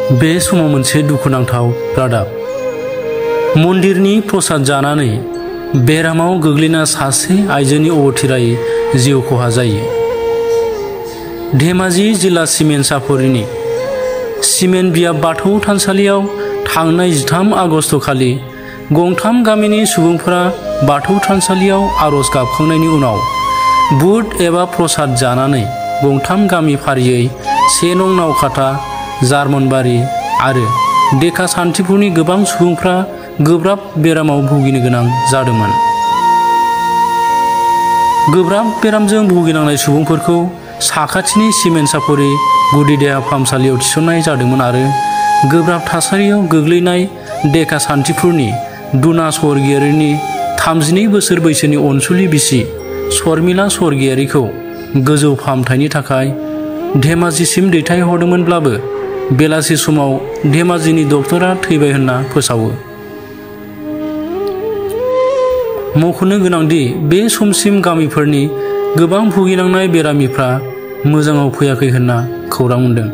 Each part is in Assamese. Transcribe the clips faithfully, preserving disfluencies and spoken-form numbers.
बे समाव मोनसे दुखुनांथाव रादाब मन्दिरनि प्रसाद जानानै बेरामाव गोग्लैना सासे आइजोनि अबथिरायै जिउ खहा जायो। धेमाजि जिल्ला सिमेन्ट सापरिनि सिमेन्ट बियाब बाथौ थानसालियाव थांनाय जिथाम आगस्ट खालि गंथाम गामिनि सुबुंफोरा बाथौ थानसालियाव आरज गाबखांनायनि उनाव बुट एबा प्रसाद जानानै गंथाम गामि फारियै से नं नावखाथा जार्मनबारि आरो डेका सान्थिपुरनि गोबां सुबुंफ्रा गोब्राब बेरामाव भुगिनो गोनां जादोंमोन। गोब्राब बेरामजों भुगिनांनाय सुबुंफोरखौ साखाथिनि सिमेन्ट सापरि गुदि देहा फाहामसालियाव थिसननाय जादोंमोन आरो गोब्राब थासारियाव गोग्लैनाय डेका सान्थिपुरनि दुना स्वर्गियारिनि थामजिनै बोसोर बैसोनि अनसुलि बिसि शर्मिला स्वर्गियारिखौ गोजौ फाहामथायनि थाखाय धेमाजिसिम दैथायहरदोंमोनब्लाबो बेलासि समाव धेमाजिनि डक्टरा थैबाय होनना फोसावो। मख'नो गोनांदि बे समसिम गामिफोरनि गोबां भुगिनांनाय बेरामिफ्रा मोजाङाव फैयाखै होनना खौरां मोन्दों।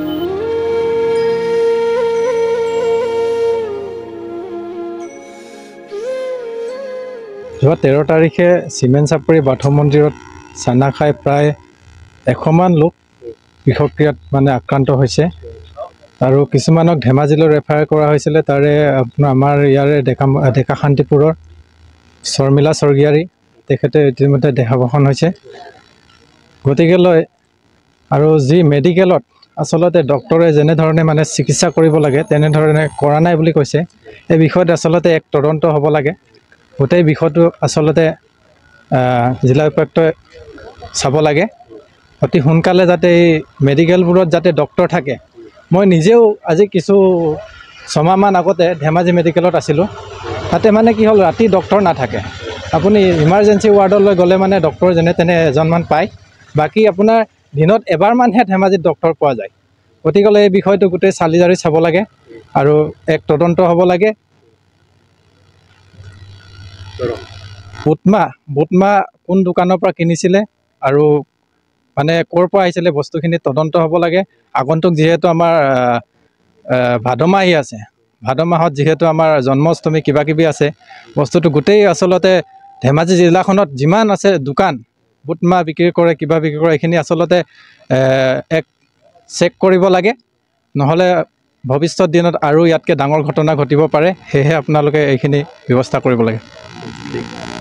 যোৱা তেৰ তাৰিখে চিমেণ্ট চাপৰি বাথৌ মন্দিৰত চানা খাই প্ৰায় এশমান লোক বিষক্ৰিয়াত মানে আক্ৰান্ত হৈছে আৰু কিছুমানক ধেমাজিলৈ ৰেফাৰ কৰা হৈছিলে। তাৰে আমাৰ ইয়াৰে ডেকা ডেকা শান্তিপুৰৰ শৰ্মিলা স্বৰ্গীয়াৰী তেখেতে ইতিমধ্যে দেহাৱসান হৈছে। গতিকেলৈ আৰু যি মেডিকেলত আচলতে ডক্টৰে যেনেধৰণে মানে চিকিৎসা কৰিব লাগে তেনেধৰণে কৰা নাই বুলি কৈছে। এই বিষয়ত আচলতে এক তদন্ত হ'ব লাগে। গোটেই বিষয়টো আচলতে জিলা উপায়ুক্তই চাব লাগে অতি সোনকালে যাতে এই মেডিকেলবোৰত যাতে ডক্টৰ থাকে। মই নিজেও আজি কিছু ছমাহমান আগতে ধেমাজি মেডিকেলত আছিলোঁ। তাতে মানে কি হ'ল ৰাতি ডক্টৰ নাথাকে। আপুনি ইমাৰ্জেঞ্চি ৱাৰ্ডলৈ গ'লে মানে ডক্টৰ যেনে তেনে এজনমান পায়। বাকী আপোনাৰ দিনত এবাৰমানহে ধেমাজিত ডক্টৰ পোৱা যায়। গতিকে এই বিষয়টো গোটেই চালি জাৰি চাব লাগে আৰু এক তদন্ত হ'ব লাগে। বুটমাহ বুটমাহ কোন দোকানৰ পৰা কিনিছিলে আৰু মানে ক'ৰ পৰা আহিছিলে বস্তুখিনি তদন্ত হ'ব লাগে। আগন্তুক যিহেতু আমাৰ ভাদ মাহ আহি আছে, ভাদ মাহত যিহেতু আমাৰ জন্মাষ্টমী কিবা কিবি আছে, বস্তুটো গোটেই আচলতে ধেমাজি জিলাখনত যিমান আছে দোকান বুটমাহ বিক্ৰী কৰে কিবা বিক্ৰী কৰে এইখিনি আচলতে এক চেক কৰিব লাগে। নহ'লে ভৱিষ্যত দিনত আৰু ইয়াতকৈ ডাঙৰ ঘটনা ঘটিব পাৰে। সেয়েহে আপোনালোকে এইখিনি ব্যৱস্থা কৰিব লাগে।